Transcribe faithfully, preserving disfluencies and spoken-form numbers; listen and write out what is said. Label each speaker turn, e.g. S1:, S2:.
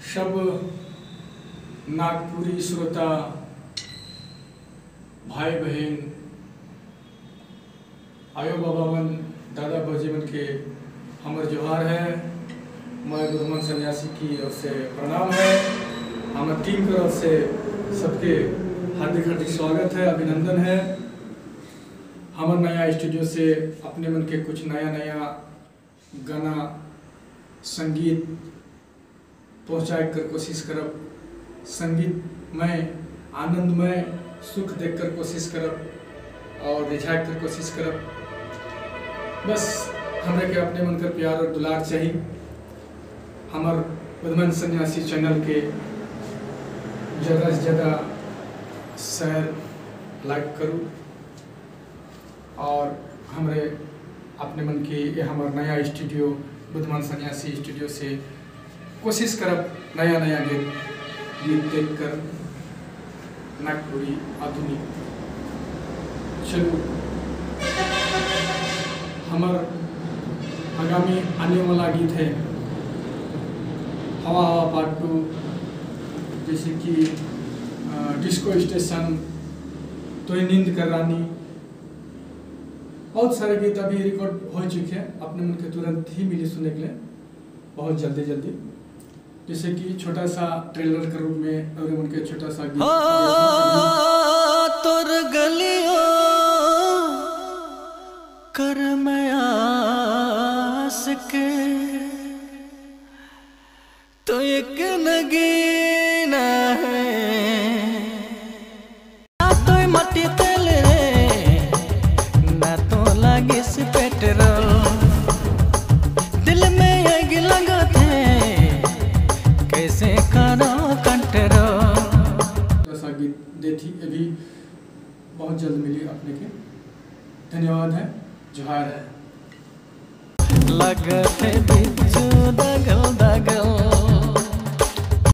S1: सब नागपुरी श्रोता भाई बहन आयो बाबा मन दादा भौजी मन के हमर जोहार है। मैं बुद्धमन सन्यासी की ओर से प्रणाम है। हमारे टीम की ओर से सबके हार्दिक हार्दिक स्वागत है, अभिनंदन है। हमारे नया स्टूडियो से अपने मन के कुछ नया नया गाना संगीत पहुँचाए कर कोशिश करब, संगीत में आनंदमय सुख देखकर कोशिश करब और रिझाए कर कोशिश करब। बस हमरा के अपने मन कर प्यार और दुलार चाहिए। हमार बुद्धमन सन्यासी चैनल के ज़्यादा से ज़्यादा शेयर लाइक करूँ और हमरे अपने मन की ये हमारा नया स्टूडियो बुद्धमन सन्यासी स्टूडियो से कोशिश करब नया नया गीत गीत देख कर नागपुरी आधुनिक। चलो हमार आगामी आने वाला गीत है हवा हवा पार्ट टू, जैसे कि डिस्को स्टेशन, तो नींद कर रानी, बहुत सारे गीत अभी रिकॉर्ड हो चुके हैं। अपने मन के तुरंत ही मिली सुनने के लिए बहुत जल्दी जल्दी, जैसे कि छोटा सा ट्रेलर के रूप में और उनके छोटा सा गीत
S2: तोर गलियों कर मैं आस के तो एक नगीना है ना तो मट्टी तेल रे ना तो लागिस पेट्रोल दिल में आग लगत है कैसे करो कंट्रोल।
S1: ऐसा गीत देती अभी बहुत जल्द मिली अपने के। धन्यवाद है, जोहार है।
S2: लगत है बिच्छू दगल दगल